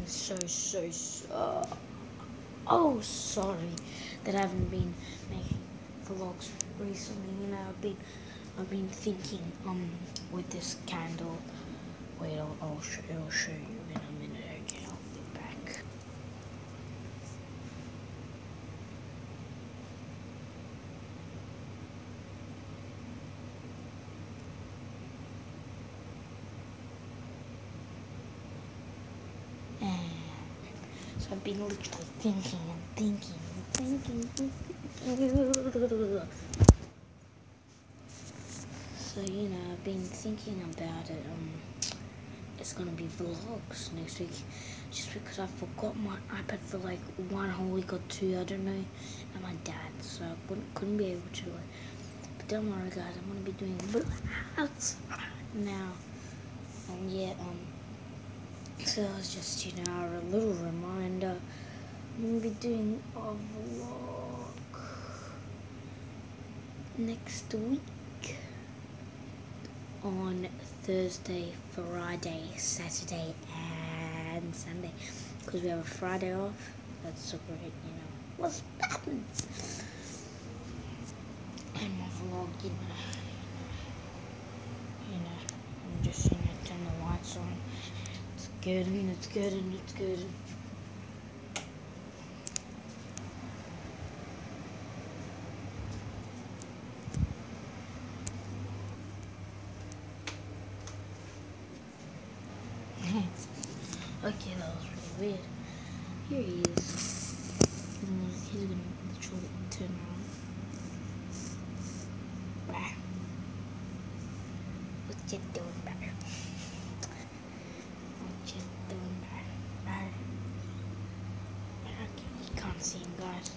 been so sorry that I haven't been making vlogs recently. You know, I've been thinking with this candle. Wait, I'll show you in a minute. Okay, I'll be back. So I've been literally thinking and thinking. So, you know, I've been thinking about it. It's gonna be vlogs next week, just because I forgot my iPad for like 1 whole week or 2, I don't know, and my dad, so I couldn't be able to do it. But don't worry, guys, I'm gonna be doing vlogs now, and yeah, so it's just, you know, a little reminder. I'm gonna be doing a vlog next week on Thursday, Friday, Saturday, and Sunday, because we have a Friday off. That's so great, you know. What's happening? And my vlog, you know, I'm just, you know, turn the lights on. It's good and it's good and it's good. Okay, that was really weird. Here he is. He's gonna literally turn around. Bah. What you doing, bah? What you doing, bah? Okay, you can't see him, guys.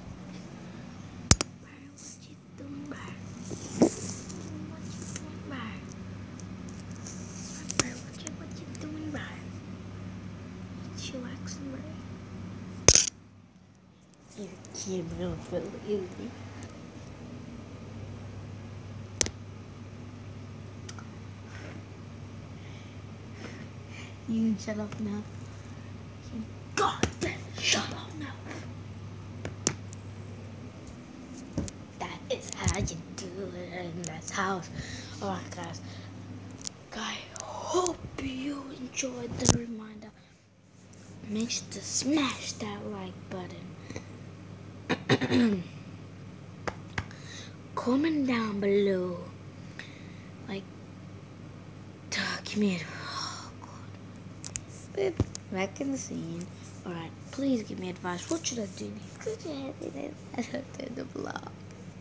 What you doing, bah? What you doing, bah? What you doing, bah? Chillaxing, right? You can't believe me. You can shut up now. God damn, shut up now. That is how you do it in this house. Alright, guys. I hope you enjoyed the reminder. Make sure to smash that like button. Comment down below. Like, give me a... Oh, God. Back in the scene. Alright, please give me advice. What should I do next? I don't do the vlog.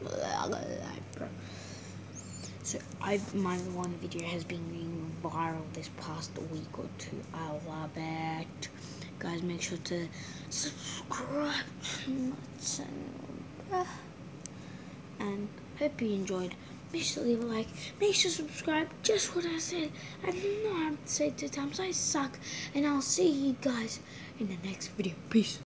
So, my one video has been going viral this past week or 2. I love it. Guys, make sure to subscribe to my channel. And hope you enjoyed. Make sure to leave a like. Make sure to subscribe. Just what I said. I don't know how to say it 2 times. I suck. And I'll see you guys in the next video. Peace.